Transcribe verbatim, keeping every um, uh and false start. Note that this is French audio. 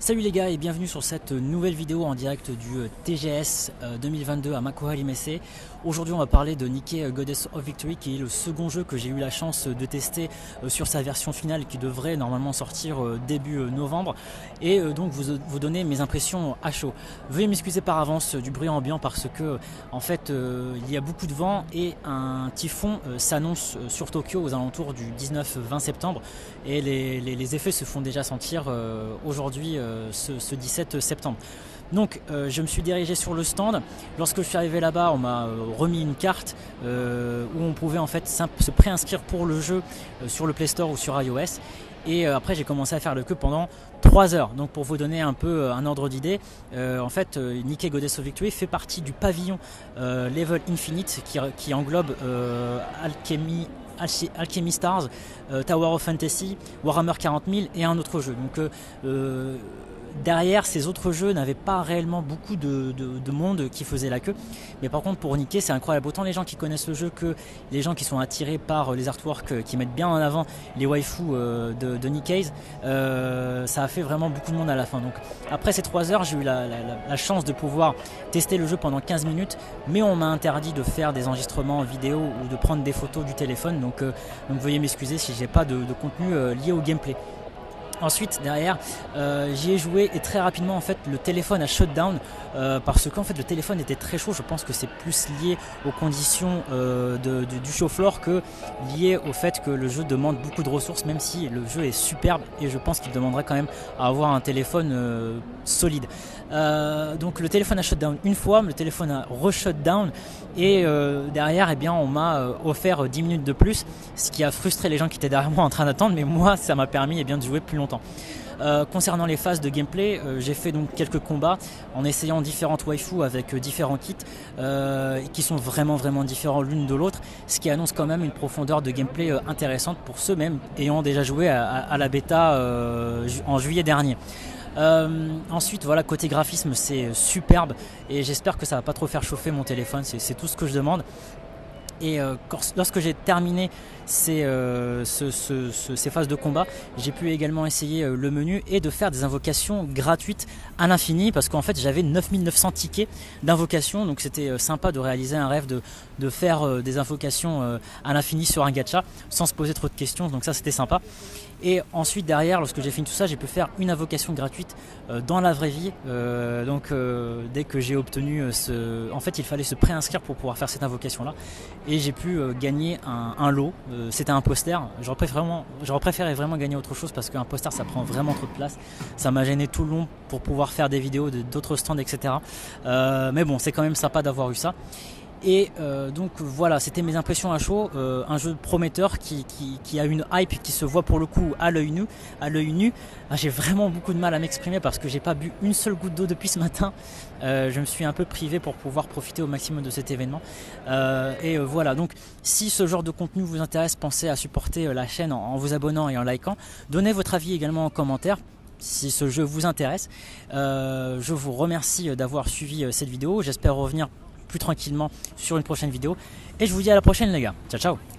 Salut les gars et bienvenue sur cette nouvelle vidéo en direct du T G S deux mille vingt-deux à Makohal Imese. Aujourd'hui on va parler de Nikke Goddess of Victory, qui est le second jeu que j'ai eu la chance de tester sur sa version finale qui devrait normalement sortir début novembre, et donc vous, vous donner mes impressions à chaud. Veuillez m'excuser par avance du bruit ambiant parce que en fait il y a beaucoup de vent et un typhon s'annonce sur Tokyo aux alentours du dix-neuf vingt septembre, et les, les, les effets se font déjà sentir aujourd'hui Ce, ce dix-sept septembre. Donc euh, je me suis dirigé sur le stand. Lorsque je suis arrivé là-bas, on m'a euh, remis une carte euh, où on pouvait en fait se préinscrire pour le jeu euh, sur le Play Store ou sur iOS. Et euh, après j'ai commencé à faire le queue pendant trois heures. Donc pour vous donner un peu euh, un ordre d'idée, euh, en fait euh, Nikke Goddess of Victory fait partie du pavillon euh, Level Infinite qui, qui englobe euh, Alchemy Alchemy Stars, euh, Tower of Fantasy, Warhammer quarante mille et un autre jeu. Donc euh, euh, derrière ces autres jeux n'avaient pas réellement beaucoup de, de, de monde qui faisait la queue, mais par contre pour Nikke c'est incroyable, autant les gens qui connaissent le jeu que les gens qui sont attirés par les artworks qui mettent bien en avant les waifus euh, de, de Nikke. euh, ça a fait vraiment beaucoup de monde à la fin. Donc après ces trois heures j'ai eu la, la, la chance de pouvoir tester le jeu pendant quinze minutes, mais on m'a interdit de faire des enregistrements vidéo ou de prendre des photos du téléphone, donc, euh, donc veuillez m'excuser si j'ai pas de, de contenu euh, lié au gameplay. Ensuite derrière euh, j'y ai joué et très rapidement en fait le téléphone a shutdown euh, parce qu'en fait le téléphone était très chaud. Je pense que c'est plus lié aux conditions euh, de, de, du chaud-floor que lié au fait que le jeu demande beaucoup de ressources, même si le jeu est superbe, et je pense qu'il demanderait quand même à avoir un téléphone euh, solide. Euh, donc le téléphone a shutdown une fois, le téléphone a re-shutdown, et euh, derrière eh bien, on m'a euh, offert dix minutes de plus, ce qui a frustré les gens qui étaient derrière moi en train d'attendre, mais moi ça m'a permis eh bien, de jouer plus longtemps. Euh, concernant les phases de gameplay, euh, j'ai fait donc quelques combats en essayant différentes waifus avec euh, différents kits euh, qui sont vraiment vraiment différents l'une de l'autre, ce qui annonce quand même une profondeur de gameplay euh, intéressante pour ceux même ayant déjà joué à, à, à la bêta euh, en juillet dernier. Euh, ensuite voilà, côté graphisme c'est superbe et j'espère que ça va pas trop faire chauffer mon téléphone, c'est tout ce que je demande. Et euh, lorsque j'ai terminé ces, euh, ce, ce, ce, ces phases de combat, j'ai pu également essayer euh, le menu et de faire des invocations gratuites à l'infini, parce qu'en fait j'avais neuf mille neuf cents tickets d'invocation, donc c'était euh, sympa de réaliser un rêve de, de faire euh, des invocations euh, à l'infini sur un gacha sans se poser trop de questions, donc ça c'était sympa. Et ensuite derrière, lorsque j'ai fini tout ça, j'ai pu faire une invocation gratuite euh, dans la vraie vie. Euh, donc euh, dès que j'ai obtenu euh, ce... En fait il fallait se préinscrire pour pouvoir faire cette invocation là. Et j'ai pu euh, gagner un, un lot. Euh, C'était un poster. J'aurais préféré, vraiment, préféré vraiment gagner autre chose, parce qu'un poster ça prend vraiment trop de place. Ça m'a gêné tout le long pour pouvoir faire des vidéos d'autres stands, et cetera. Euh, mais bon, c'est quand même sympa d'avoir eu ça. Et euh, donc voilà, c'était mes impressions à chaud. Euh, un jeu prometteur qui, qui, qui a une hype qui se voit pour le coup à l'œil nu. À l'œil nu, ah, j'ai vraiment beaucoup de mal à m'exprimer parce que j'ai pas bu une seule goutte d'eau depuis ce matin. Euh, je me suis un peu privé pour pouvoir profiter au maximum de cet événement. Euh, et euh, voilà, donc si ce genre de contenu vous intéresse, pensez à supporter la chaîne en, en vous abonnant et en likant. Donnez votre avis également en commentaire si ce jeu vous intéresse. Euh, je vous remercie d'avoir suivi cette vidéo. J'espère revenir plus tranquillement sur une prochaine vidéo, et je vous dis à la prochaine les gars. Ciao ciao.